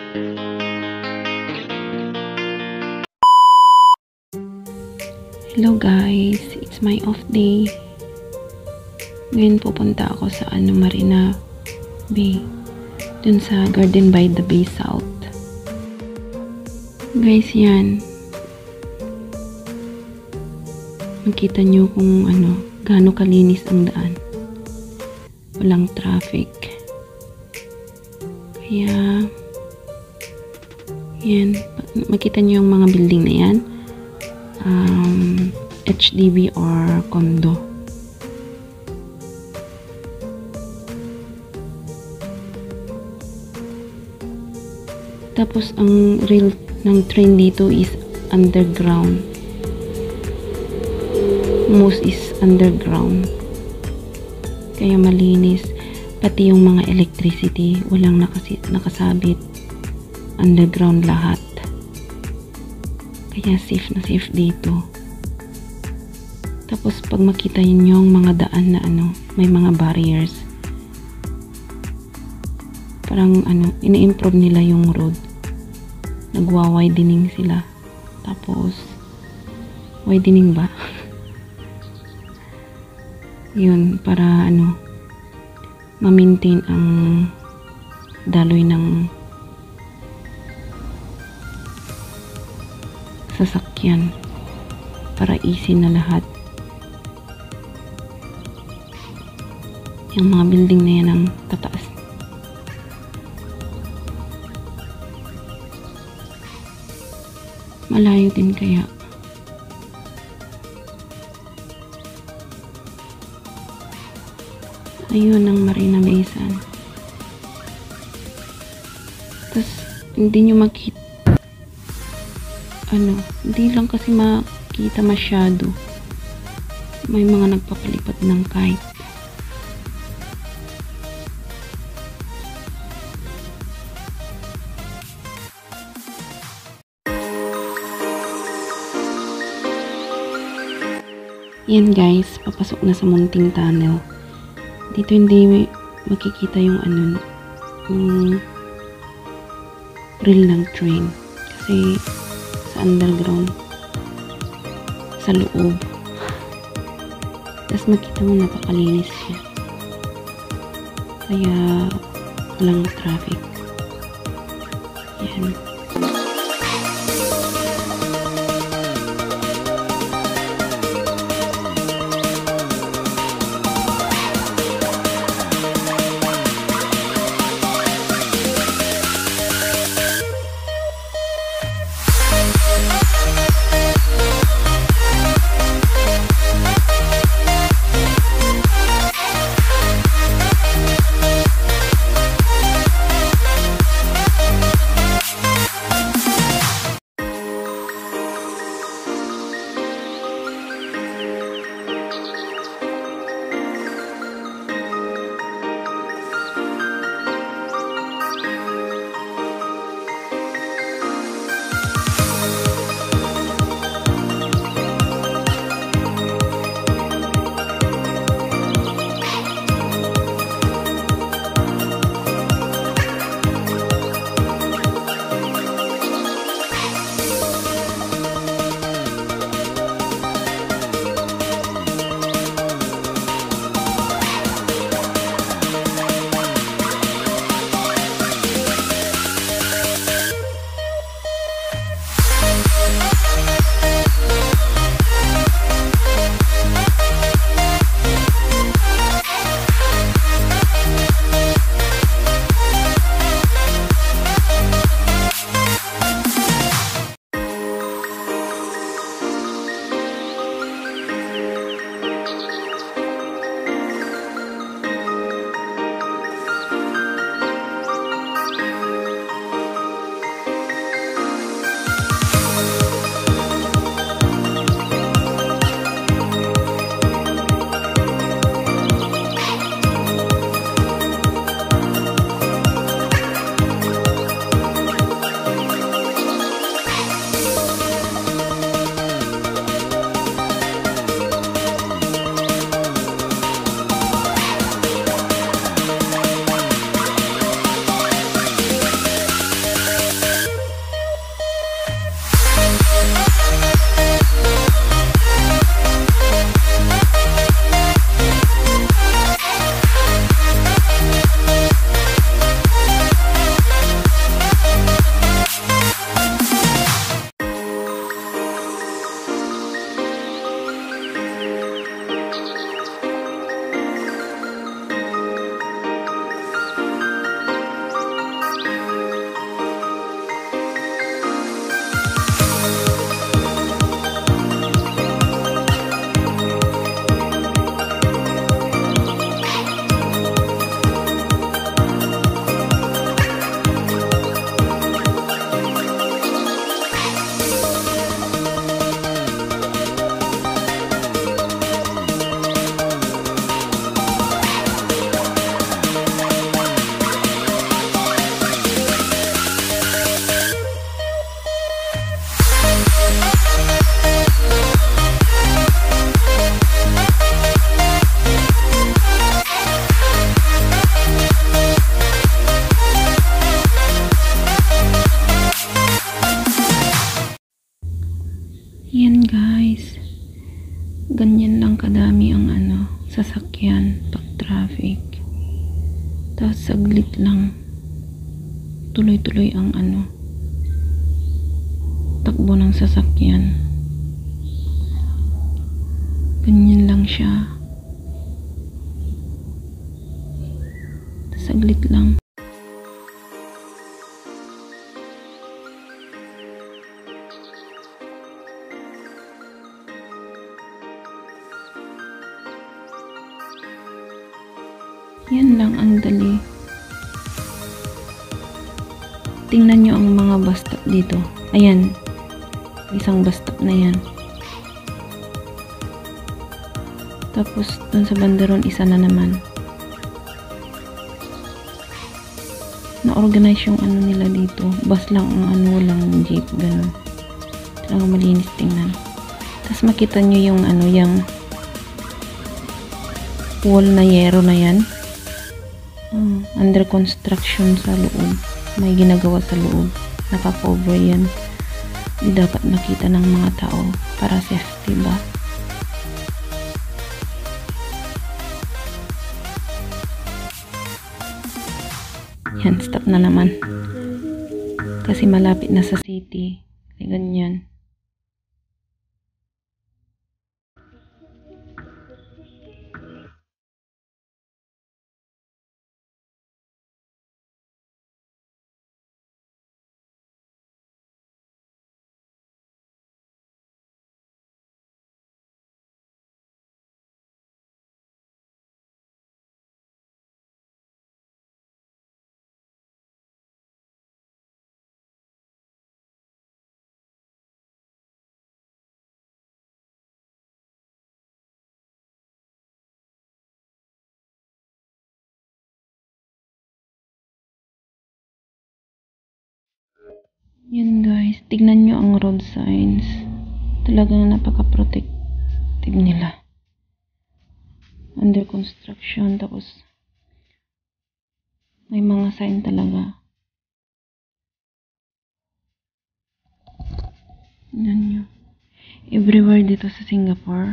Hello guys, it's my off day. Ngayon pupunta ako sa Marina Bay, dun sa Garden by the Bay South. Guys, yan. Makita nyo kung gaano kalinis ang daan. Walang traffic. Kaya, yan. Makita nyo yung mga building na yan. HDB or condo. Tapos ang rail ng train dito is underground. Most is underground. Kaya malinis. Pati yung mga electricity, walang nakasabit. Underground lahat. Kaya safe na safe dito. Tapos pag makita niyo yung mga daan na may mga barriers. Parang ini-improve nila yung road. Nagwa-widening sila. Tapos widening ba? Yun, para ma-maintain ang daloy ng sasakyan para easy na lahat. Yung mga building na yan ang tataas. Malayo din kaya. Ayun ang Marina Bay Sands. Tapos hindi nyo makita hindi lang kasi makita masyado. May mga nagpapalipad ng kite. Yan guys, papasok na sa Munting Tunnel. Dito hindi makikita yung yung rail ng train. Kasi sa underground, sa loob. Tapos makita mo napakalinis siya. Kaya walang traffic. Yan. Hala, saglit lang. Tuloy-tuloy ang takbo ng sasakyan. Ganyan lang siya. Saglit lang. Yan lang ang dali. Tingnan nyo ang mga bus stop dito. Ayan. Isang bus stop na yan. Tapos, dun sa banderon, isa na naman. Na-organize yung nila dito. Bus lang ang walang jeep. Ganun. Talagang malinis tingnan. Tapos, makita nyo yung yung wall na yero na yan. Under construction sa loob. May ginagawa sa loob. Naka-cover yan. Di dapat makita ng mga tao para safety ba? Yan, stop na naman. Kasi malapit na sa city. Ganyan. Yan guys, tignan nyo ang road signs. Talagang napaka-protective nila. Under construction, tapos may mga sign talaga. Tignan nyo. Everywhere dito sa Singapore,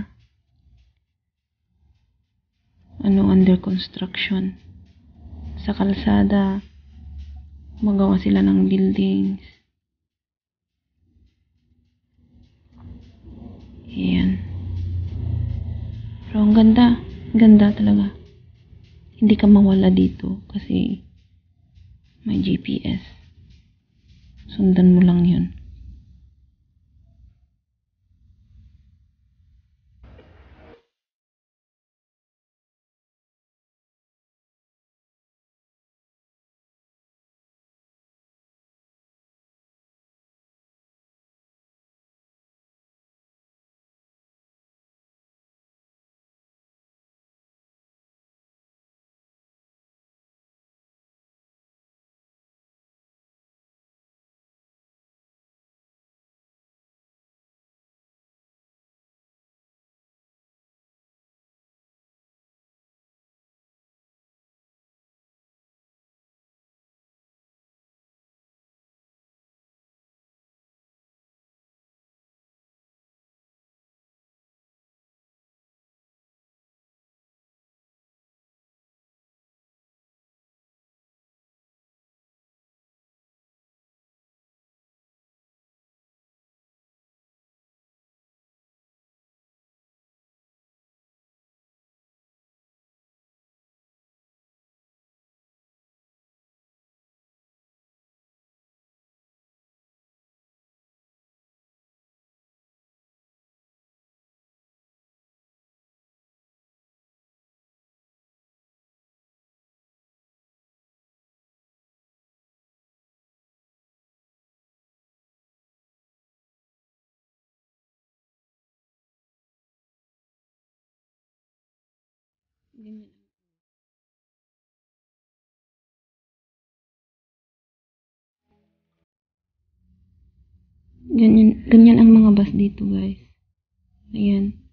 under construction. Sa kalsada, magawa sila ng buildings. Ayan. Pero ang ganda. Ganda talaga. Hindi ka mawala dito kasi may GPS. Sundan mo lang yun. Ganyan ang mga bus dito guys. Ayan.